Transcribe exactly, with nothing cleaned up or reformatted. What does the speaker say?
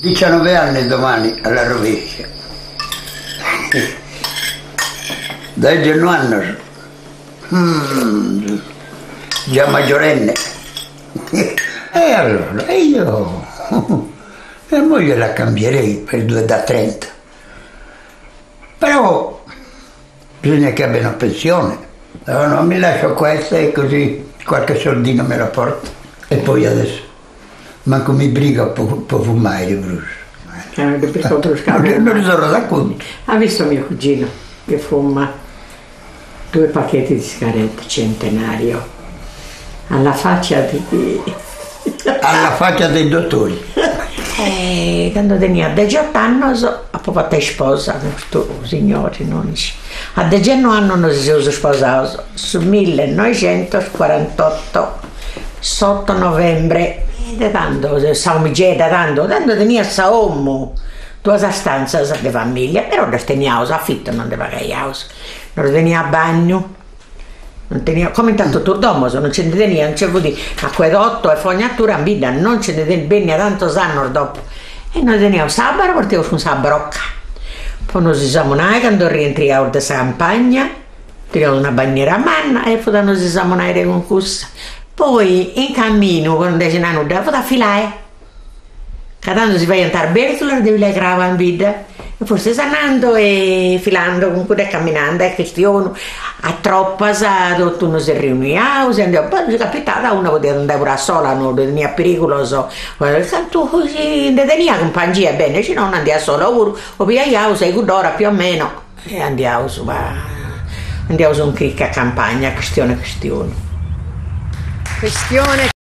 diciannove anni domani alla rovescia. Dai Genuano, mm, già maggiorenne. E allora io la moglie la cambierei per due da trenta. Però bisogna che abbia una pensione. No, no, mi lascio questa e così qualche soldino me la porto. E poi adesso manco mi briga può, può fumare di Brusco. Eh, perché Brusco non mi sono da conto. Ha visto mio cugino che fuma due pacchetti di sigarette Centenario alla faccia di... alla faccia dei dottori. E quando tenia diciotto anni, a proprio te sposa, questo signore, non dice. A diciotto anni non si sono sposati, su millenovecentoquarantotto, sotto novembre, da tanto, siamo già da tanto, tanto tenia sa uomo, due stanze di famiglia, però non teniamo, affitto non deve pagare, non tenia a bagno. Non tenia, come intanto Turdomo, non ce ne tenia, non c'è vuol dire, acquedotto e fognatura in vita, non ce ne tenia bene tanto anni dopo. E noi teniamo sabato, partiamo con la brocca. Poi noi si siamo nati, quando rientriamo da questa campagna, tiriamo una bandiera a mano e poi noi si siamo nati con questa. Poi in cammino, quando ci hanno dato, da filare. Quando si va a andare bene, tu devi legare in vita. E forse sta andando e filando, comunque camminando, è questione. A troppa sa, tu non si riuniamo, si andiamo, poi ci è capitata, una poteva andare da sola, non tenia pericoloso. Tu così, ne tenia compagnia, bene, se non andiamo solo, o, o pigliamo sei d'ora più o meno, e andiamo su, va, andiamo su un cricca a campagna, questione, questione. Questione